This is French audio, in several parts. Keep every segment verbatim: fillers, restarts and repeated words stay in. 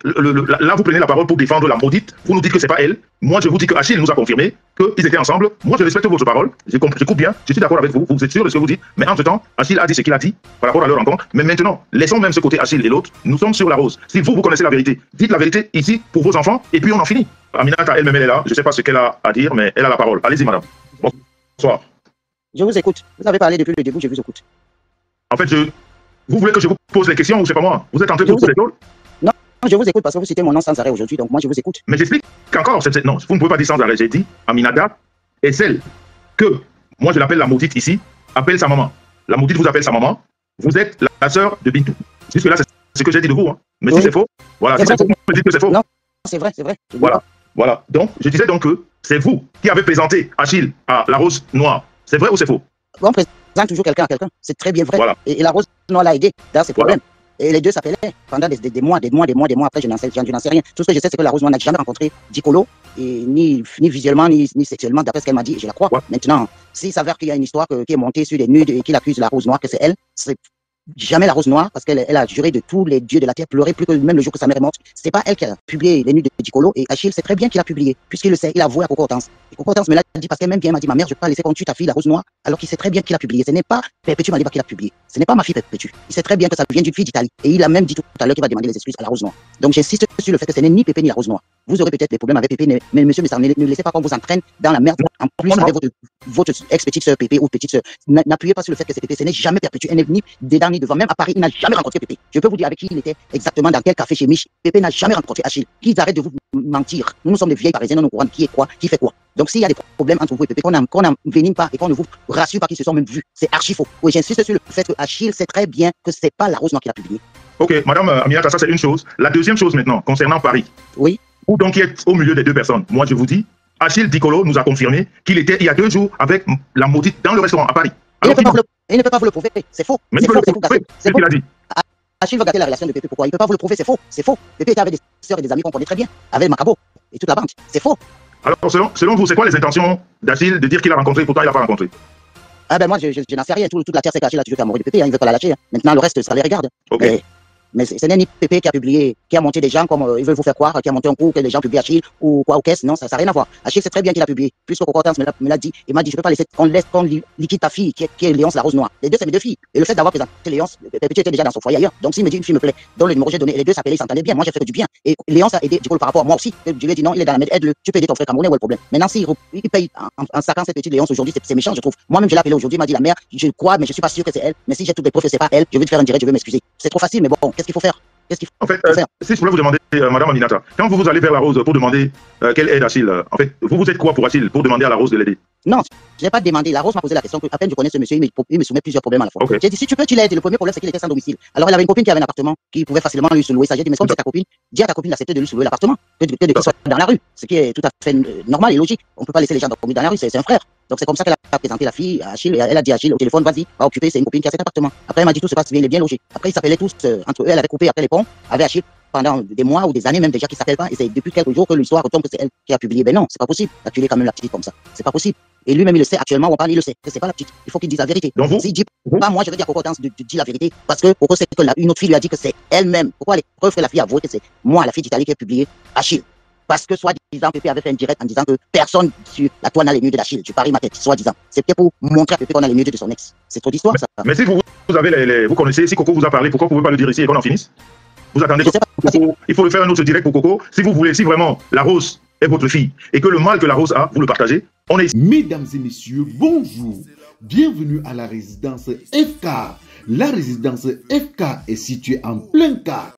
le, le, là, vous prenez la parole pour défendre la maudite. Vous nous dites que c'est pas elle. Moi, je vous dis que Achille nous a confirmé qu'ils étaient ensemble. Moi, je respecte votre parole. J'écoute bien. Je suis d'accord avec vous. Vous êtes sûr de ce que vous dites. Mais entre-temps, Achille a dit ce qu'il a dit par rapport à leur rencontre. Mais maintenant, laissons même ce côté Achille et l'autre. Nous sommes sur la rose. Si vous, vous connaissez la vérité, dites la vérité ici pour vos enfants et puis on en finit. Aminata, elle-même, elle est là. Je ne sais pas ce qu'elle a à dire, mais elle a la parole. Allez-y, madame. Bonsoir. Je vous écoute. Vous avez parlé depuis le début, je vous écoute. En fait, je... vous voulez que je vous pose les questions ou c'est pas moi? Vous êtes en train de vous poser l'épaule? Non, je vous écoute parce que vous citez mon nom sans arrêt aujourd'hui, donc moi je vous écoute. Mais j'explique qu'encore, non, vous ne pouvez pas dire sans arrêt. J'ai dit, Aminata est celle que, moi je l'appelle la maudite ici, appelle sa maman. La maudite vous appelle sa maman. Vous êtes la, la sœur de Bintou. Jusque là, c'est ce que j'ai dit de vous. Hein. Mais oui. Si c'est faux, voilà, si c'est faux, vous me dites que c'est faux. Non, c'est vrai, c'est vrai. Voilà, voilà. Donc, je disais donc que c'est vous qui avez présenté Achille à la rose noire. C'est vrai ou c'est faux? On présente toujours quelqu'un à quelqu'un. C'est très bien vrai. Voilà. Et, et la rose noire l'a aidé dans ses problèmes. Voilà. Et les deux s'appelaient pendant des, des, des mois, des mois, des mois, des mois. Après, je n'en sais, sais rien. Tout ce que je sais, c'est que la rose noire n'a jamais rencontré Dicolo, et ni, ni visuellement, ni, ni sexuellement, d'après ce qu'elle m'a dit, et je la crois. Ouais. Maintenant, s'il s'avère qu'il y a une histoire que, qui est montée sur des nudes et qu'il accuse la rose noire, que c'est elle, c'est jamais la rose noire, parce qu'elle elle a juré de tous les dieux de la terre, pleuré plus que même le jour que sa mère est morte. C'est pas elle qui a publié les nudes de Dicolo, et Achille sait très bien qu'il a publié, puisqu'il le sait, il a avoué à Coco Hortense. Et Coco Hortense me l'a dit parce qu'elle même bien m'a dit, ma mère, je peux pas laisser qu'on tue ta fille, la rose noire, alors qu'il sait très bien qu'il a publié. Ce n'est pas Perpétue Maliba qui l'a publié. Ce n'est pas ma fille Perpétue. Il sait très bien que ça vient d'une fille d'Italie. Et il a même dit tout à l'heure qu'il va demander les excuses à la rose noire. Donc j'insiste sur le fait que ce n'est ni Pépé ni la rose noire. Vous aurez peut-être des problèmes avec Pépé, mais monsieur Messar, ne, ne laissez pas qu'on vous entraîne dans la merde. En plus, avec votre, votre ex-petite sœur Pépé ou petite sœur, n'appuyez pas sur le fait que c'est Pépé. Ce n'est jamais Perpétue. Elle n'est ni dedans ni devant. Même à Paris, il n'a jamais rencontré Pépé. Je peux vous dire avec qui il était exactement, dans quel café chez Mich. Pépé n'a jamais rencontré Achille. Qu'ils arrêtent de vous mentir. Nous, nous sommes des vieilles parisiennes, on nous courant qui est quoi, qui fait quoi. Donc s'il y a des problèmes entre vous et Pépé, qu'on n'envenime pas et qu'on ne vous rassure pas qu'ils se sont même vus, c'est archi faux. Oui, j'insiste sur le fait que Achille sait très bien que c'est pas la rose noire qui l'a publié. Ok, madame euh, Aminata, ça c'est une chose. La deuxième chose maintenant, concernant Paris. Oui. Ou donc qui est au milieu des deux personnes. Moi je vous dis, Achille Dicolo nous a confirmé qu'il était il y a deux jours avec la maudite dans le restaurant à Paris. Il ne, peut pas le, il ne peut pas vous le prouver, c'est faux. Mais il peut le prouver, c'est ce qu'il a dit. Achille va gâter la relation de Pépé, pourquoi? Il ne peut pas vous le prouver, c'est faux, c'est faux. Pépé était avec des sœurs et des amis qu'on connaît très bien, avec Macabo et toute la bande, c'est faux. Alors selon, selon vous, c'est quoi les intentions d'Achille de dire qu'il a rencontré, pourtant il n'a pas rencontré? Ah ben moi je, je, je n'en sais rien, tout, toute la terre c'est qu'Achille a toujours fait amoureux de Pépé, hein, il veut pas la lâcher. Hein. Maintenant le reste ça les regarde. Okay. Mais, mais ce n'est ni Pépé qui a publié, qui a monté des gens comme euh, ils veulent vous faire croire, qui a monté un coup que les gens publient Achille ou quoi ou qu'est-ce, non, ça n'a rien à voir. Achille c'est très bien qu'il a publié, puisque Coco Hortense me l'a dit, il m'a dit je peux pas laisser qu'on laisse qu'on liquide ta fille qui est, qui est Léonce la rose noire. Les deux c'est mes deux filles. Et le fait d'avoir présenté Léonce, Pépé était déjà dans son foyer ailleurs. Donc s'il me dit une fille me plaît, dont le numéro j'ai donné, les deux s'appelaient, ils s'entendaient bien. Moi j'ai fait que du bien. Et Léonce a aidé Dicolo par rapport à moi aussi. Je lui ai dit non, il est dans la merde, aide-le. Tu peux aider ton frère camerounais, où est le problème? Maintenant s'il il paye en, en saquant cette petite Léonce aujourd'hui, c'est méchant je trouve. Moi-même je l'ai appelé aujourd'hui, il m'a dit la mère, je crois mais je suis pas sûr que c'est elle. Mais si j'ai toutes les preuves que c'est pas elle, je vais te faire un direct, je vais m'excuser. C'est trop facile mais bon, qu'est-ce qu'il faut faire? Qu'est-ce qu'il faut en fait, euh, faire? Si je voulais vous demander, euh, madame Aminata, quand vous vous allez vers la rose pour demander euh, quelle aide Achille, euh, en fait, vous vous êtes quoi pour Achille, pour demander à la rose de l'aider? Non, je n'ai pas demandé. La rose m'a posé la question que, à peine je connais ce monsieur, il me, il me soumet plusieurs problèmes à la fois. Okay. J'ai dit, si tu peux, tu l'aides. Le premier problème, c'est qu'il était sans domicile. Alors, elle avait une copine qui avait un appartement, qui pouvait facilement lui sous-louer ça. J'ai dit, mais comme c'est ta copine, dis à ta copine d'accepter de lui sous-louer l'appartement, que de, que de qu'il soit dans la rue. Ce qui est tout à fait normal et logique. On ne peut pas laisser les gens dormir dans la rue, c'est un frère. Donc, c'est comme ça qu'elle a présenté la fille à Achille. Elle a dit à Achille au téléphone, vas-y, va occuper, c'est une copine qui a cet appartement. Après, elle m'a dit, tout se passe bien, il est bien logé. Après, ils s'appelaient tous, euh, entre eux, elle avait coupé après les ponts, avec Achille pendant des mois ou des années même déjà qui s'appellent pas, et c'est depuis quelques jours que l'histoire retombe que c'est elle qui a publié. Ben non, c'est pas possible d'acculer quand même la petite comme ça. C'est pas possible. Et lui-même il le sait actuellement, on parle, il le sait, que c'est pas la petite. Il faut qu'il dise la vérité. Donc vous, s'il dit pas, moi je vais dire à Coco Hortense de, de dire la vérité, parce que Coco sait que la, une autre fille lui a dit que c'est elle-même. Pourquoi les preuves que la fille a avoué que c'est moi, la fille d'Italie, qui a publié Achille? Parce que soi-disant Pépé avait fait un direct en disant que personne sur la toile n'a les nudes d'Achille. Je parie ma tête, soi-disant. C'est peut-être pour montrer à Pépé qu'on a les nudes de son ex. C'est trop d'histoire ça. Mais si vous, vous avez les, les, vous connaissez, si Coco vous a parlé, pourquoi vous ne pouvez pas le dire ici et qu'on en finisse? Vous attendez que Coco, il faut le faire un autre direct pour Coco. Si vous voulez, si vraiment la rose est votre fille et que le mal que la rose a, vous le partagez, on est ici. Mesdames et messieurs, bonjour. Bienvenue à la résidence F K. La résidence F K est située en plein quart.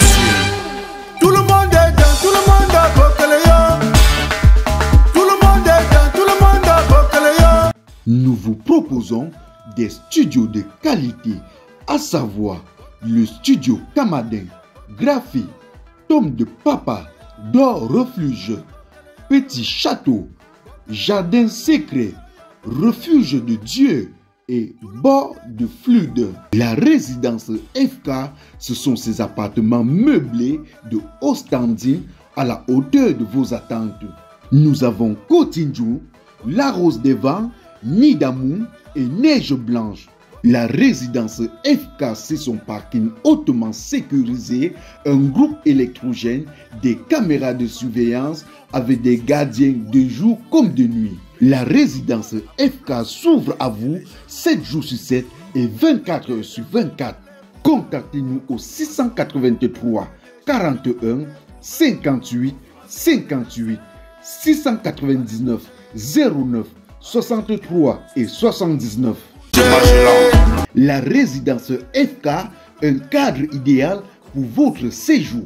Tout le monde est dans, tout le monde a Bokeléa. Tout le monde est dans, tout le monde a Bokeléa. Nous vous proposons des studios de qualité, à savoir le studio Camadin, Graphie, Tome de Papa, D'Or Refuge, Petit Château, Jardin Secret, Refuge de Dieu et Bord de Fluide. La résidence F K, ce sont ces appartements meublés de haut standing à la hauteur de vos attentes. Nous avons Cotinjou, La Rose des Vents, Nid d'amour et Neige Blanche. La résidence F K, c'est son parking hautement sécurisé, un groupe électrogène, des caméras de surveillance avec des gardiens de jour comme de nuit. La résidence F K s'ouvre à vous sept jours sur sept et vingt-quatre heures sur vingt-quatre. Contactez-nous au six cent quatre-vingt-trois quarante-et-un cinquante-huit cinquante-huit, six cent quatre-vingt-dix-neuf zéro neuf soixante-trois et soixante-dix-neuf. La résidence F K, un cadre idéal pour votre séjour.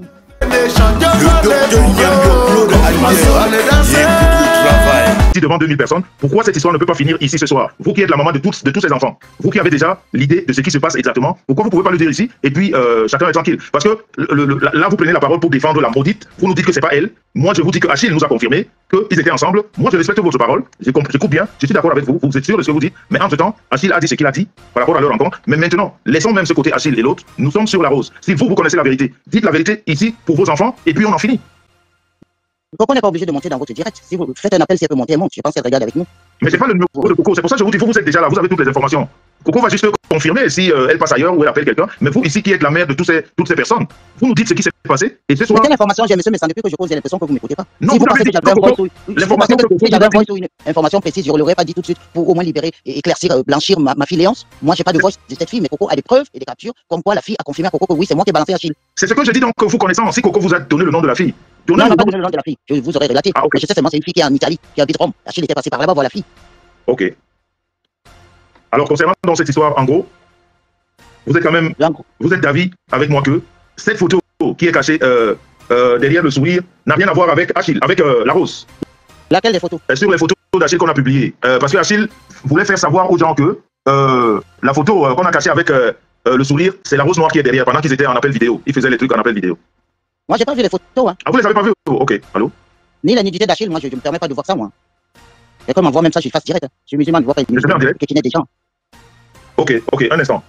Devant deux mille personnes, pourquoi cette histoire ne peut pas finir ici ce soir? Vous qui êtes la maman de tous, de tous ces enfants, vous qui avez déjà l'idée de ce qui se passe exactement, pourquoi vous ne pouvez pas le dire ici et puis euh, chacun est tranquille? Parce que le, le, là, vous prenez la parole pour défendre la maudite, vous nous dites que c'est pas elle. Moi, je vous dis que Achille nous a confirmé qu'ils étaient ensemble. Moi, je respecte votre parole, j'écoute bien, je suis d'accord avec vous, vous êtes sûr de ce que vous dites, mais entre-temps, Achille a dit ce qu'il a dit par rapport à leur rencontre. Mais maintenant, laissons même ce côté Achille et l'autre, nous sommes sur la rose. Si vous, vous connaissez la vérité, dites la vérité ici pour vos enfants et puis on en finit. Coco n'est pas obligé de monter dans votre direct. Si vous faites un appel, si elle peut monter, elle monte. Je pense qu'elle regarde avec nous. Mais c'est pas le numéro de Coco, c'est pour ça que je vous dis, vous, vous êtes déjà là, vous avez toutes les informations. Coco va juste confirmer si euh, elle passe ailleurs ou elle appelle quelqu'un. Mais vous, ici, qui êtes la mère de tous ces, toutes ces personnes, vous nous dites ce qui s'est passé. Et ce soir. Mais quelle information j'ai, monsieur, mais ça depuis que je pose, j'ai l'impression que vous ne m'écoutez pas. Non, si vous vous pensez dit, que j'avais un voice ou l'information que si j'avais un voice ou une information précise, je ne l'aurais pas dit tout de suite pour au moins libérer et éclaircir, euh, blanchir ma, ma filéance. Moi, j'ai pas de voice de cette fille, mais Coco a des preuves et des captures comme quoi la fille a confirmé à Coco que oui, c'est moi qui ai balancé Achille. C'est ce que je dis donc, que vous connaissant, si Coco vous a donné le nom de la fille. Non, non, pas donné le nom de la fille. Je vous aurais relaté. Ah, okay. Je sais seulement c'est une fille qui est en Italie, qui habite Rome. Achille était passé par là-bas voir la fille. Ok. Alors, concernant dans cette histoire, en gros, vous êtes quand même, vous êtes d'avis avec moi que cette photo qui est cachée euh, euh, derrière le sourire n'a rien à voir avec Achille, avec euh, la rose. Laquelle des photos? Sur les photos d'Achille qu'on a publiées. Euh, parce que Achille voulait faire savoir aux gens que euh, la photo euh, qu'on a cachée avec euh, euh, le sourire, c'est la rose noire qui est derrière pendant qu'ils étaient en appel vidéo. Ils faisaient les trucs en appel vidéo. Moi, j'ai pas vu les photos. Hein. Ah, vous les avez pas vues? Ok, allô? Ni la nudité d'Achille, moi, je ne me permets pas de voir ça, moi. Et comme on voit même ça, je suis face direct. Hein. Je suis musulman, je vois qu'il y a des gens. Ok, ok, un instant.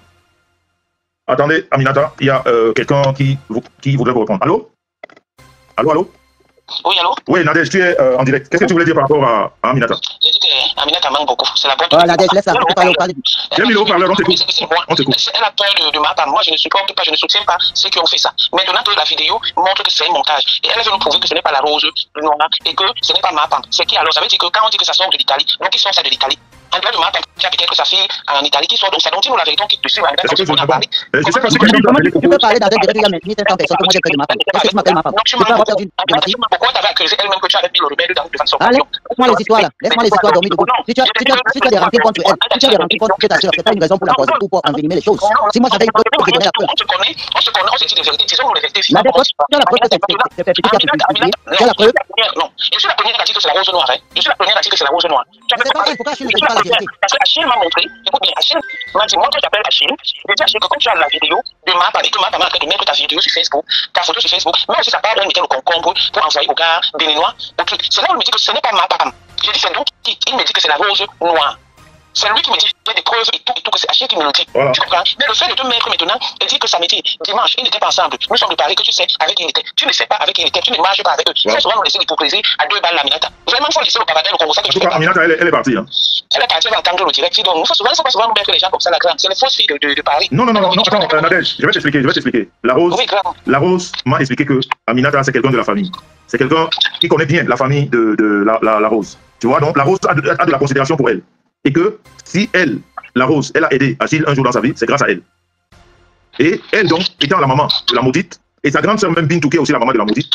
Attendez, Aminata, il y a euh, quelqu'un qui, qui voudrait vous répondre. Allô? Allô, allô? Oui, allô? Oui, Nadège, tu es euh, en direct. Qu'est-ce que tu voulais dire par rapport à, à Aminata? J'ai dit qu'Aminata manque beaucoup. C'est la bonne. Oh, Nadège, laisse la parler, parler. J'ai mis le haut-parleur, on t'écoute. On t'écoute. Elle a peur de, de ma part. Moi, je ne supporte pas, je ne soutiens pas ceux qui ont fait ça. Maintenant que la vidéo montre que c'est un montage, et elle veut nous prouver que ce n'est pas la rose noire et que ce n'est pas ma part. C'est qui alors? Ça veut dire que quand on dit que ça sort de l'Italie, donc ils sont ça de l'Italie. En dehors de ma part, il y a peut-être sa fille en Italie qui sort. Donc ça, donc dis-nous la vérité, on quitte dessus. Je sais pas si tu peux parler dans un direct, il y a mille cinq cents personnes, comment j'ai fait de ma part? Qu'est-ce que tu m'appelles ma part? Tu peux avoir perdu de ma fille? Pourquoi t'avais accusé elle-même que tu avais mis le rebelle de façon. Ah, laisse-moi les histoires là, laisse-moi les histoires dormir debout. Si tu as, si tu as, si tu as des rancœurs contre elle, si tu as des rancœurs contre ta soeur, c'est pas une raison pour la cause ou pour envenimer les choses. Si moi j'avais une preuve qui donnait la preuve. On se connaît, on se connaît, on se dit des vérités, disons-nous les vérités. La défaut, tu as la preuve que c'est fait petit à petit, tu as la preuve. Non, je suis la première à dire que c'est la rose noire. Je suis la première à dire que c'est la rose noire. C'est pas vrai, pourquoi Achille ne dit pas la vérité? Parce que Achille m'a montré, écoute bien, Achille m'a dit, moi que j'appelle Achille, je dis Achille que comme tu as la vidéo de ma part et que ma part de mettre ta vidéo sur Facebook, ta photo sur Facebook, même si ça part, on mettait le concombre pour envoyer au gars béninois, au truc. C'est là où il me dit que ce n'est pas ma part. Je dis c'est nous qui, il me dit que c'est la rose noire. C'est lui qui me dit, il y a des preuves et tout, et tout, que c'est Achille qui me le dit. Voilà. Tu comprends? Mais le fait de te mettre maintenant et dire que samedi, dimanche, ils n'étaient pas ensemble. Nous sommes de Paris, que tu sais avec qui il était. Tu ne sais pas avec qui il était, tu ne marches pas avec eux. Voilà. Très souvent, nous laisser l'hypocrisie à deux balles l'Aminata. Vraiment, il faut laisser le paradis, le Congo. Ça, que je Aminata, elle, elle est partie. Hein. Elle est partie, elle va entendre le direct. Donc, nous faut souvent, souvent nous mettre les gens comme ça, la grande. C'est les fausses filles de, de, de Paris. Non, non, non, non, attends, euh, Nadège, je vais t'expliquer, je vais t'expliquer. La Rose, oui, la Rose m'a expliqué que Aminata, c'est quelqu'un de la famille. C'est quelqu'un qui connaît bien la famille de, de la, la, la Rose. Tu vois, donc la Rose a de, a de la considération pour elle. Et que si elle, la Rose, elle a aidé Achille un jour dans sa vie, c'est grâce à elle. Et elle, donc, étant la maman de la maudite, et sa grande sœur même Bintou, qui est aussi la maman de la maudite,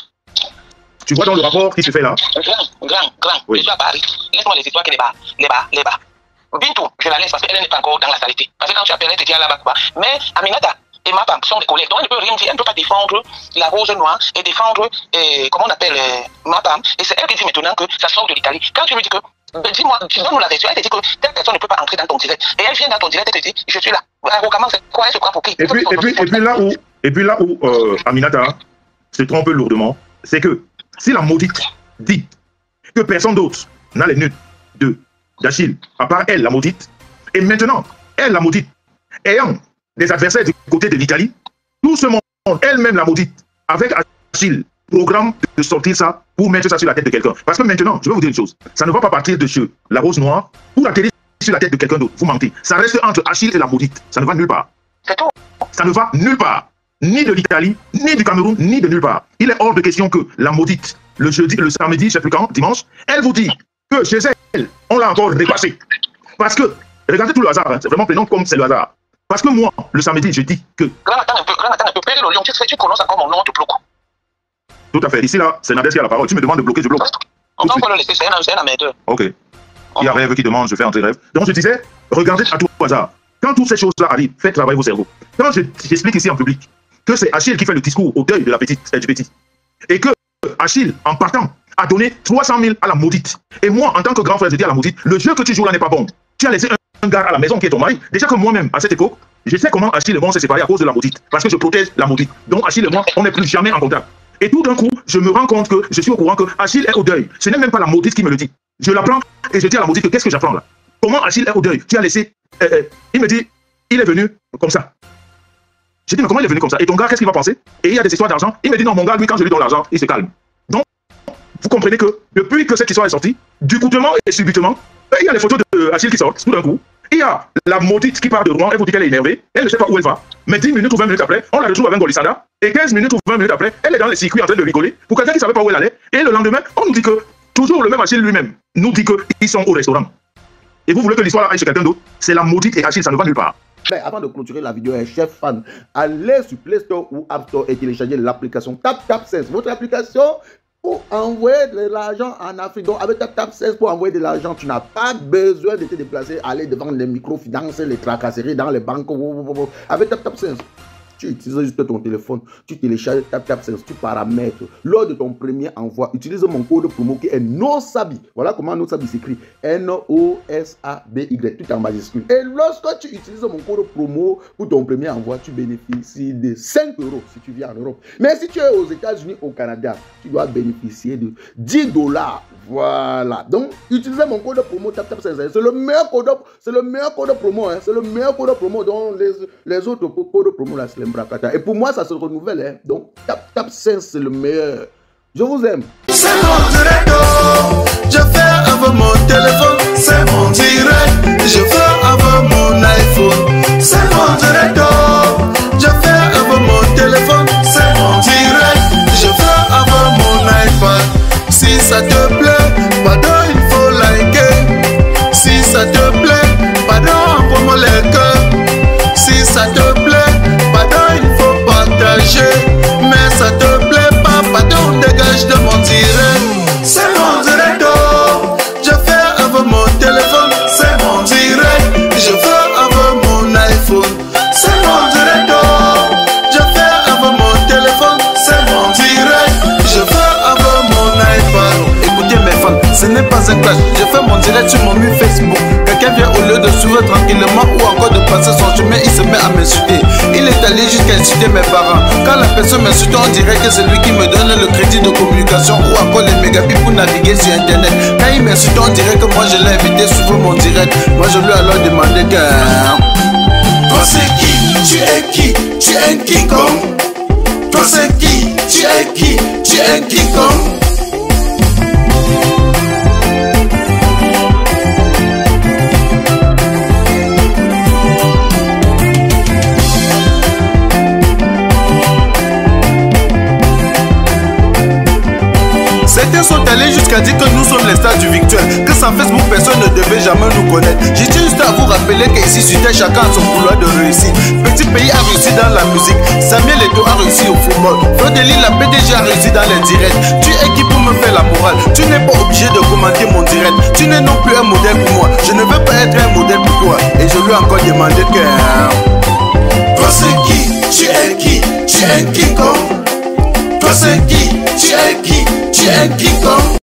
tu vois dans le rapport qui se fait là. Grand, grand, grand. Oui. Je suis à Paris. Laisse-moi les histoires qui les bas, les bas, les bas. Bintou, je la laisse parce qu'elle n'est pas encore dans la saleté. Parce que quand tu appelles, elle te dit là-bas quoi. Mais Aminata et ma femme sont des collègues. Donc elle ne peut rien dire. Elle ne peut pas défendre la rose noire et défendre, euh, comment on appelle, euh, ma femme. Et c'est elle qui dit maintenant que ça sort de l'Italie. Quand tu lui dis que dis-moi, tu donnes-nous la version, elle te dit que telle personne ne peut pas entrer dans ton direct. Et elle vient dans ton direct, elle te dit, je suis là. Arrogamment, c'est quoi, elle se croit pour qui? Et puis, et puis, et puis là où, et puis là où euh, Aminata se trompe lourdement, c'est que si la maudite dit que personne d'autre n'a les nudes de d'Achille, à part elle, la maudite, et maintenant, elle, la maudite, ayant des adversaires du côté de l'Italie, tout ce monde, elle-même, la maudite, avec Achille, programme de sortir ça pour mettre ça sur la tête de quelqu'un. Parce que maintenant, je vais vous dire une chose, ça ne va pas partir de chez la Rose Noire pour atterrir sur la tête de quelqu'un d'autre, vous mentez. Ça reste entre Achille et la maudite. Ça ne va nulle part. C'est tout. Ça ne va nulle part. Ni de l'Italie, ni du Cameroun, ni de nulle part. Il est hors de question que la maudite, le jeudi, le samedi, je ne sais plus quand, dimanche, elle vous dit que chez elle, on l'a encore dépassé. Parce que, regardez tout le hasard, hein, c'est vraiment prénom comme c'est le hasard. Parce que moi, le samedi, je dis que... Grand Nathan un peu, grand Nathan un peu, Péré le lion, tu sais, tu prononces encore mon nom, tu bloques. Tout à fait. Ici, là, c'est Nadès qui a la parole. Tu me demandes de bloquer, je bloque. On va encore le laisser, c'est un amateur. Ok. Il y a rêve qui demande, je fais entrer rêve. Donc je disais, regardez à tout hasard. Quand toutes ces choses-là arrivent, faites travailler vos cerveaux. Quand j'explique ici en public que c'est Achille qui fait le discours au deuil de la petite L G B T, et que Achille, en partant, a donné trois cent mille à la maudite. Et moi, en tant que grand frère, je dis à la maudite, le jeu que tu joues là n'est pas bon. Tu as laissé un, un gars à la maison qui est ton mari. Déjà que moi-même, à cette époque, je sais comment Achille et moi on s'est séparés à cause de la maudite. Parce que je protège la maudite. Donc Achille et moi, on n'est plus jamais en contact. Et tout d'un coup, je me rends compte que je suis au courant que Achille est au deuil. Ce n'est même pas la maudite qui me le dit. Je l'apprends et je dis à la maudite que qu'est-ce que j'apprends là? Comment Achille est au deuil? Tu as laissé... Euh, euh, il me dit, il est venu comme ça. Je dis, mais comment il est venu comme ça? Et ton gars, qu'est-ce qu'il va penser? Et il y a des histoires d'argent. Il me dit, non, mon gars, lui, quand je lui donne l'argent, il se calme. Donc, vous comprenez que depuis que cette histoire est sortie, ducoutement et subitement, il y a les photos de Achille qui sortent tout d'un coup. Il y a la maudite qui part de Rouen, elle vous dit qu'elle est énervée, elle ne sait pas où elle va. Mais dix minutes ou vingt minutes après, on la retrouve avec Golisada. Et quinze minutes ou vingt minutes après, elle est dans les circuits en train de rigoler pour quelqu'un qui ne savait pas où elle allait. Et le lendemain, on nous dit que toujours le même Achille lui-même nous dit qu'ils sont au restaurant. Et vous voulez que l'histoire aille chez quelqu'un d'autre? C'est la maudite et Achille, ça ne va nulle part. Mais avant de clôturer la vidéo, un chef fan, allez sur Play Store ou App Store et téléchargez l'application TapTapSense. Votre application pour envoyer de l'argent en Afrique. Donc avec TapTapSense pour envoyer de l'argent, tu n'as pas besoin de te déplacer, aller devant les microfinances, les tracasseries dans les banques. Avec TapTapSense, tu utilises juste ton téléphone, tu télécharges TapTapSense, tu paramètres. Lors de ton premier envoi, utilise mon code promo qui est NOSABI. Voilà comment NOSABI s'écrit. N O S A B Y, tout en majuscule. Et lorsque tu utilises mon code promo pour ton premier envoi, tu bénéficies de cinq euros si tu viens en Europe. Mais si tu es aux États-Unis, au Canada, tu dois bénéficier de dix dollars. Voilà. Donc, utilisez mon code promo TapTapSense. C'est le meilleur code, c'est le meilleur code promo. Hein. C'est le meilleur code promo dont les, les autres codes promo là, c'est et pour moi, ça se renouvelle. Hein. Donc, TapTapSense, c'est le meilleur. Je vous aime. C'est mon direct. Je fais avec mon téléphone. C'est mon direct. Je fais avec mon iPhone. C'est mon direct. Je fais avec mon téléphone. C'est mon direct. Je fais avec mon iPad. Si ça te plaît, pardon, il faut liker. Si ça te plaît, pardon, envoie-moi les cœurs. Si ça te plaît, il faut partager, mais ça te plaît pas, pardon, dégage de mon direct. C'est mon direct, oh. Je fais avec mon téléphone, c'est mon direct. Je fais avec mon iPhone, c'est mon direct, oh. Je fais avec mon téléphone, c'est mon direct. Je fais avec mon iPad. Écoutez mes fans, ce n'est pas un clash. Je fais mon direct sur mon mur Facebook. Quelqu'un vient au lieu de suivre tranquillement ou encore de passer son chemin, il se met à m'insulter. Il est allé jusqu'à insulter mes parents. Quand la personne m'insulte, on dirait que c'est lui qui me donne le crédit de communication ou encore les mégabits pour naviguer sur internet. Quand il m'insulte, on dirait que moi je l'ai invité sur mon direct. Moi je lui ai alors demandé que... Toi c'est qui? Tu es qui? Tu es un King-Kong? Toi c'est qui? Tu es qui? Tu es un King-Kong? Certains sont allés jusqu'à dire que nous sommes les stars du virtuel, que sans Facebook personne ne devait jamais nous connaître. J'ai juste à vous rappeler qu'ici sur Terre chacun a son couloir de réussite. Petit pays a réussi dans la musique, Samuel Eto'o a réussi au football, Frodeli la P D G a réussi dans les directs. Tu es qui pour me faire la morale? Tu n'es pas obligé de commenter mon direct. Tu n'es non plus un modèle pour moi. Je ne veux pas être un modèle pour toi. Et je lui ai encore demandé que... Toi c'est qui? Tu es qui? Tu es un King-Kong? Toi c'est qui? Tu es qui? Tu es un King-Kong?